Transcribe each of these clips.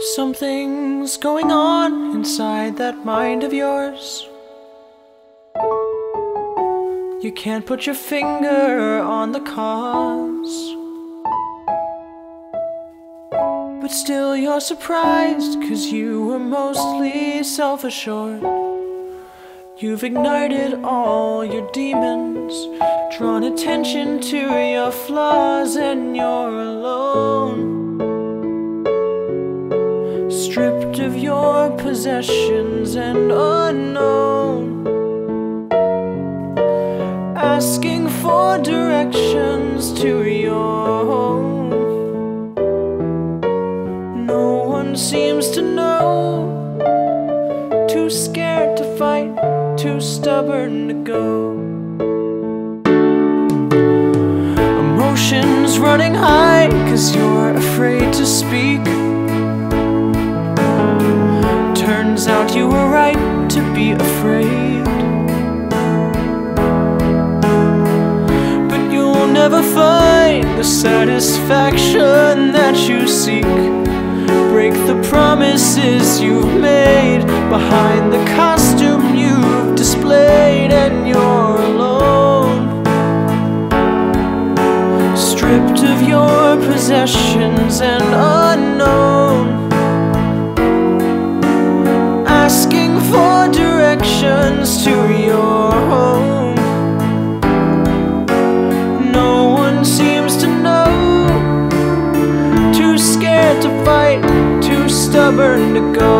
Something's going on inside that mind of yours. You can't put your finger on the cause, but still you're surprised, 'cause you were mostly self-assured. You've ignited all your demons, drawn attention to your flaws, and you're alone. Stripped of your possessions and unknown, asking for directions to your home. No one seems to know, too scared to fight, too stubborn to go. Emotions running high, 'cause you're afraid to speak. Turns out you were right to be afraid, but you'll never find the satisfaction that you seek. Break the promises you've made behind the costume you've displayed, and you're alone. Stripped of your possessions and unknown, asking for directions to your home. No one seems to know, too scared to fight, too stubborn to go.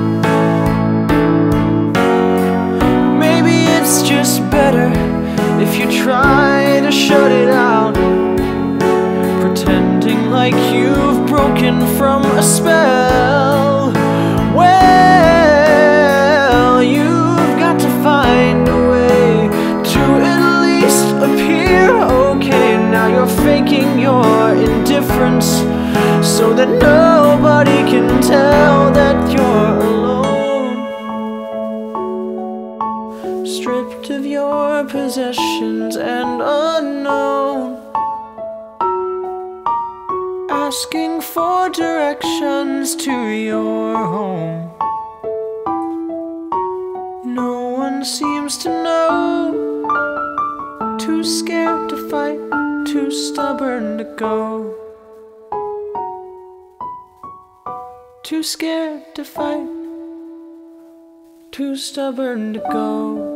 Maybe it's just better if you try to shut it out, pretending like you've broken from a spell. Well, you've got to find a way to at least appear okay. Now you're faking your indifference so that nobody can tell that you're alone. Stripped of your possessions and unknown, asking for directions to your home. No one seems to know, too scared to fight, too stubborn to go. Too scared to fight, too stubborn to go.